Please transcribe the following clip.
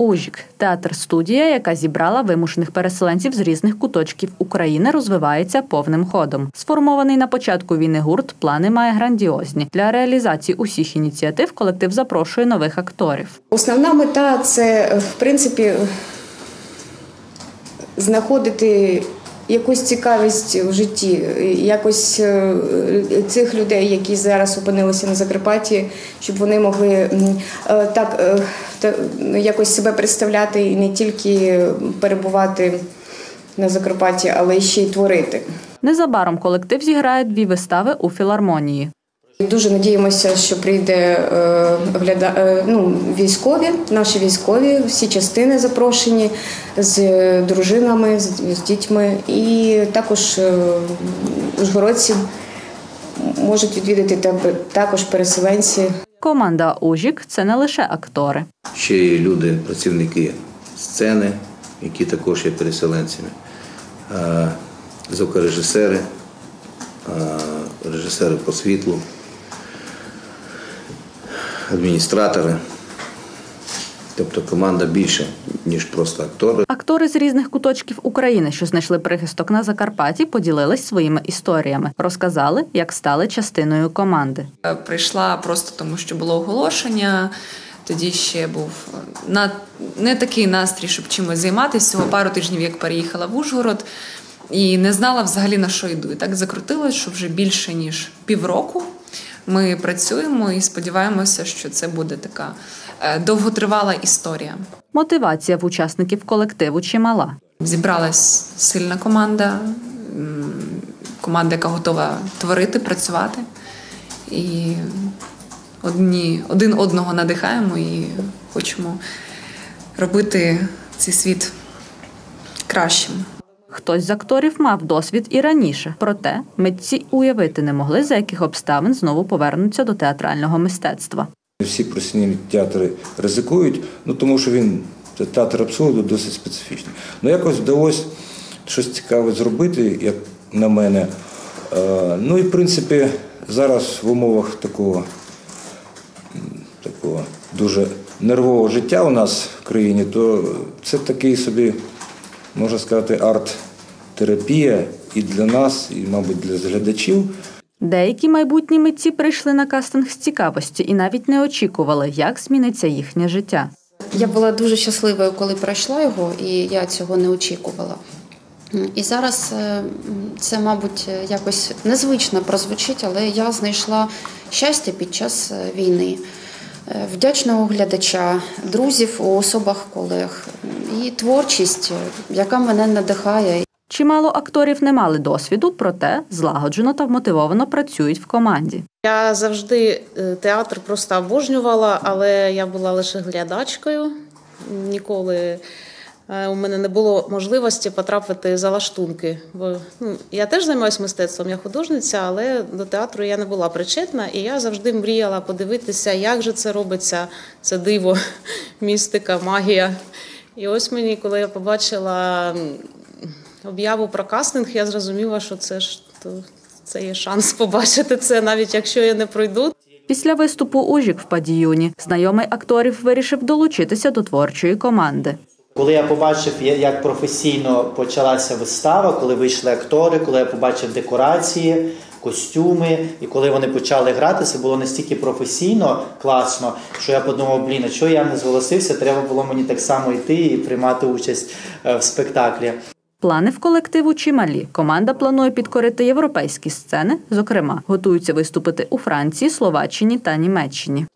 «Ужік» – театр-студія, яка зібрала вимушених переселенців з різних куточків України, розвивається повним ходом. Сформований на початку війни гурт плани має грандіозні. Для реалізації усіх ініціатив колектив запрошує нових акторів. Основна мета – це, в принципі, знаходити якусь цікавість в житті, якось цих людей, які зараз опинилися на Закарпатті, щоб вони могли так якось себе представляти і не тільки перебувати на Закарпатті, але ще й творити. Незабаром колектив зіграє 2 вистави у філармонії. Дуже надіємося, що прийде військові, наші військові, всі частини запрошені з дружинами, з дітьми. І також ужгородці можуть відвідати також переселенці. Команда «Ужік» – це не лише актори. Ще є люди, працівники сцени, які також є переселенцями, звукорежисери, режисери по світлу, адміністратори. Тобто команда більше, ніж просто актори. Актори з різних куточків України, що знайшли прихисток на Закарпатті, поділились своїми історіями. Розказали, як стали частиною команди. Прийшла просто тому, що було оголошення. Тоді ще був не такий настрій, щоб чимось займатися. Всього пару тижнів, як переїхала в Ужгород. І не знала взагалі, на що йду. І так закрутилось, що вже більше, ніж півроку ми працюємо і сподіваємося, що це буде така довготривала історія. Мотивація в учасників колективу чимала. Зібралась сильна команда, яка готова творити, працювати. І один одного надихаємо і хочемо робити цей світ кращим. Хтось з акторів мав досвід і раніше. Проте митці уявити не могли, за яких обставин знову повернуться до театрального мистецтва. Всі професійні театри ризикують, тому що театр абсурду досить специфічний. Якось вдалося щось цікаве зробити, як на мене. І, в принципі, зараз в умовах такого дуже нервового життя у нас в країні, то це такий собі, можна сказати, арт-терапія і для нас, і, мабуть, для глядачів. Деякі майбутні митці прийшли на кастинг з цікавості і навіть не очікували, як зміниться їхнє життя. Я була дуже щасливою, коли пройшла його, і я цього не очікувала. І зараз це, мабуть, якось незвично прозвучить, але я знайшла щастя під час війни. Вдячного глядача, друзів у особах колег і творчість, яка мене надихає. Чимало акторів не мали досвіду, проте злагоджено та вмотивовано працюють в команді. Я завжди театр просто обожнювала, але я була лише глядачкою. Ніколи у мене не було можливості потрапити за лаштунки. Я теж займаюся мистецтвом, я художниця, але до театру я не була причетна. І я завжди мріяла подивитися, як же це робиться, це диво, містика, магія. І ось мені, коли я побачила об'яву про кастинг, я зрозуміла, що це є шанс побачити це, навіть якщо я не пройду. Після виступу «Ужік» в Падіюні знайомий акторів вирішив долучитися до творчої команди. Коли я побачив, як професійно почалася вистава, коли вийшли актори, коли я побачив декорації, костюми, і коли вони почали грати, це було настільки професійно, класно, що я подумав, а чого я не зголосився, треба було мені так само йти і приймати участь в спектаклі. Плани в колективу чималі. Команда планує підкорити європейські сцени, зокрема, готуються виступити у Франції, Словаччині та Німеччині.